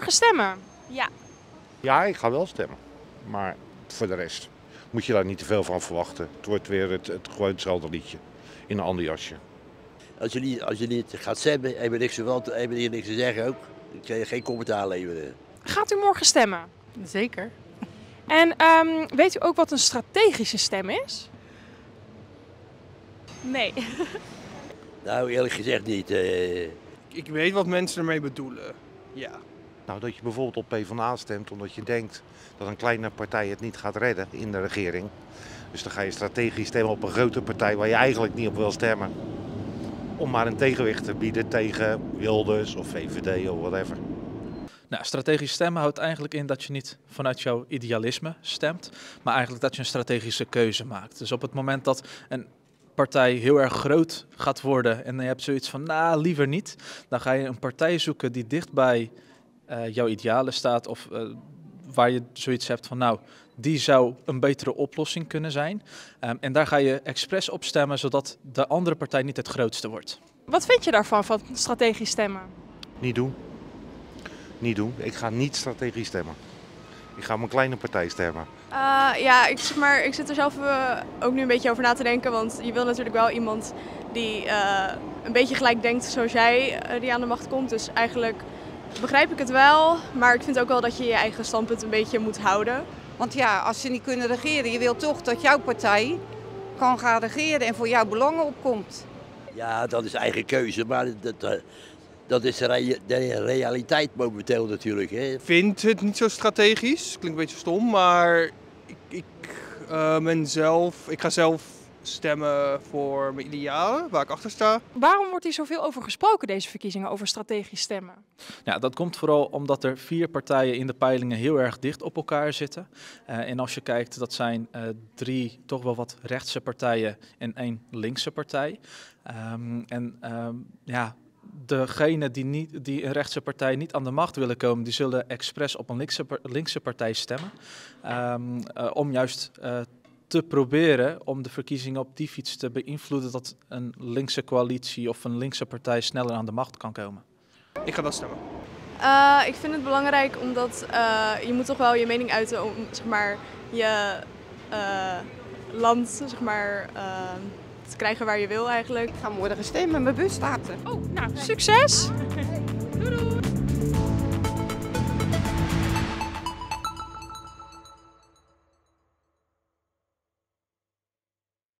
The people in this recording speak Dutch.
morgen stemmen? Ja. Ja, ik ga wel stemmen. Maar voor de rest moet je daar niet te veel van verwachten. Het wordt weer het gewoon hetzelfde liedje in een ander jasje. Als je niet gaat stemmen, heb je niks te zeggen ook. Ik kan je geen commentaar leveren. Gaat u morgen stemmen? Zeker. En weet u ook wat een strategische stem is? Nee. Nou, eerlijk gezegd niet. Ik weet wat mensen ermee bedoelen. Ja. Nou, dat je bijvoorbeeld op PvdA stemt omdat je denkt dat een kleine partij het niet gaat redden in de regering. Dus dan ga je strategisch stemmen op een grote partij waar je eigenlijk niet op wil stemmen. Om maar een tegenwicht te bieden tegen Wilders of VVD of whatever. Nou, strategisch stemmen houdt eigenlijk in dat je niet vanuit jouw idealisme stemt, maar eigenlijk dat je een strategische keuze maakt. Dus op het moment dat een partij heel erg groot gaat worden en je hebt zoiets van, nou, liever niet, dan ga je een partij zoeken die dicht bij jouw idealen staat of waar je zoiets hebt van, nou, die zou een betere oplossing kunnen zijn. En daar ga je expres op stemmen, zodat de andere partij niet het grootste wordt. Wat vind je daarvan, van strategisch stemmen? Niet doen. Niet doen. Ik ga niet strategisch stemmen. Ik ga op een kleine partij stemmen. Ja, ik zit er zelf ook nu een beetje over na te denken. Want je wil natuurlijk wel iemand die een beetje gelijk denkt zoals jij, die aan de macht komt. Dus eigenlijk begrijp ik het wel. Maar ik vind ook wel dat je je eigen standpunt een beetje moet houden. Want ja, als ze niet kunnen regeren, je wilt toch dat jouw partij kan gaan regeren en voor jouw belangen opkomt. Ja, dat is eigen keuze, maar dat is de realiteit momenteel natuurlijk. Hè. Ik vind het niet zo strategisch. Klinkt een beetje stom, maar ik ga zelf stemmen voor mijn idealen, waar ik achter sta. Waarom wordt hier zoveel over gesproken, deze verkiezingen, over strategisch stemmen? Ja, dat komt vooral omdat er 4 partijen in de peilingen heel erg dicht op elkaar zitten. En als je kijkt, dat zijn 3 toch wel wat rechtse partijen en 1 linkse partij. Degenen die een rechtse partij niet aan de macht willen komen, die zullen expres op een linkse partij stemmen. Om juist te proberen om de verkiezingen op die fiets te beïnvloeden dat een linkse coalitie of een linkse partij sneller aan de macht kan komen. Ik ga dat stemmen. Ik vind het belangrijk omdat je moet toch wel je mening uiten om zeg maar, je land zeg maar, te krijgen waar je wil eigenlijk. Ik ga morgen stemmen, mijn bus staat er. Oh, nou, succes! Doei doei!